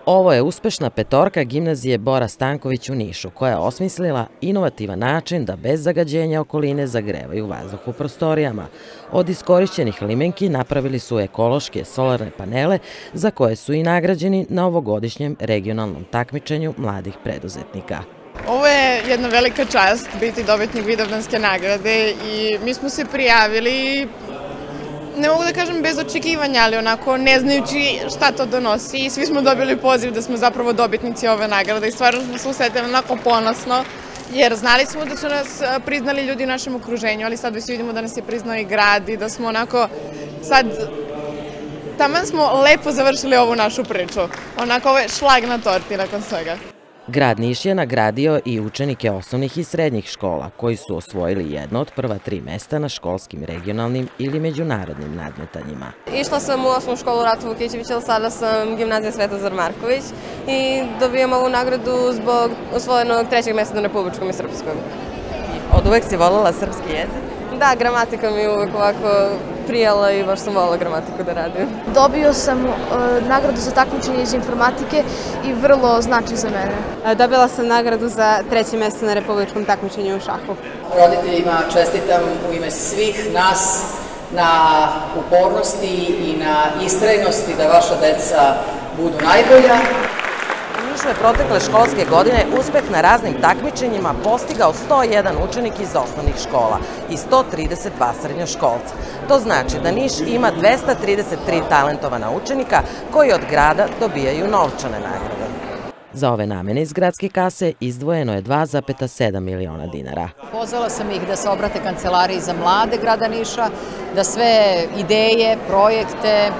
Ovo je uspešna petorka gimnazije Bora Stanković u Nišu, koja je osmislila inovativan način da bez zagađenja okoline zagrevaju vazduh u prostorijama. Od iskorišćenih limenki napravili su ekološke solarne panele za koje su i nagrađeni na ovogodišnjem regionalnom takmičenju mladih preduzetnika. Ovo je jedna velika čast biti dobitnik Vidovdanske nagrade i mi smo se prijavili, ne mogu da kažem bez očekivanja, ali onako ne znajući šta to donosi, i svi smo dobili poziv da smo zapravo dobitnici ove nagrade i stvarno smo se osetili onako ponosno, jer znali smo da su nas priznali ljudi u našem okruženju, ali sad već vidimo da nas je priznao i grad i da smo onako sad, taman smo lepo završili ovu našu priču, onako ovo je šlag na torti nakon svega. Grad Niš je nagradio i učenike osnovnih i srednjih škola, koji su osvojili jedno od prva 3 mesta na školskim, regionalnim ili međunarodnim nadmetanjima. Išla sam u osnovnu školu Ratu Vukićević, ali sada sam gimnazija Svetozar Marković i dobijam ovu nagradu zbog osvojenog 3. mesta na republičkom i srpskom. Od uvek si voljela srpski jezik? Da, gramatika mi je uvek ovako prijala i baš sam voljela gramatiku da radim. Dobio sam nagradu za takmičenje iz informatike i vrlo znači za mene. Dobila sam nagradu za 3. mesto na republičkom takmičenju u šahu. Roditeljima čestitam u ime svih nas na upornosti i na istrajnosti da vaša deca budu najbolja. U Nišu je protekle školske godine uspeh na raznim takmičenjima postigao 101 učenik iz osnovnih škola i 132 srednjoškolca. To znači da Niš ima 233 talentovana učenika koji od grada dobijaju novčane nagrade. Za ove namene iz gradske kase izdvojeno je 2,7 miliona dinara. Pozvala sam ih da se obrate Kancelariji za mlade grada Niša, da sve ideje, projekte,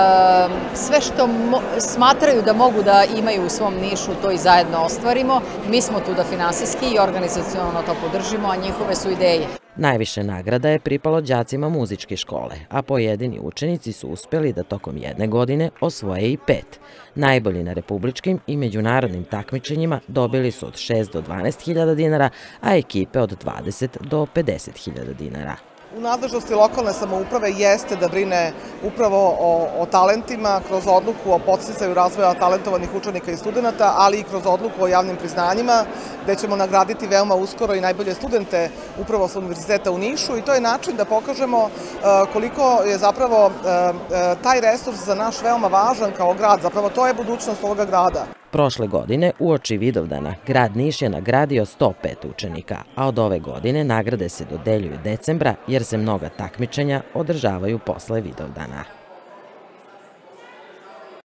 sve što smatraju da mogu da imaju u svom Nišu, to i zajedno ostvarimo. Mi smo tu da finansijski i organizacionalno to podržimo, a njihove su ideje. Najviše nagrada je pripalo đacima muzičke škole, a pojedini učenici su uspeli da tokom jedne godine osvoje i 5. Najbolji na republičkim i međunarodnim takmičenjima dobili su od 6 do 12 hiljada dinara, a ekipe od 20 do 50 hiljada dinara. U nadležnosti lokalne samouprave jeste da brine upravo o talentima kroz odluku o podsticaju razvoja talentovanih učenika i studenta, ali i kroz odluku o javnim priznanjima, gde ćemo nagraditi veoma uskoro i najbolje studente upravo sa Univerziteta u Nišu, i to je način da pokažemo koliko je zapravo taj resurs za naš veoma važan kao grad, zapravo to je budućnost ovoga grada. Prošle godine, uoči Vidovdana, grad Niš je nagradio 105 učenika, a od ove godine nagrade se dodeljuju decembra jer se mnoga takmičenja održavaju posle Vidovdana.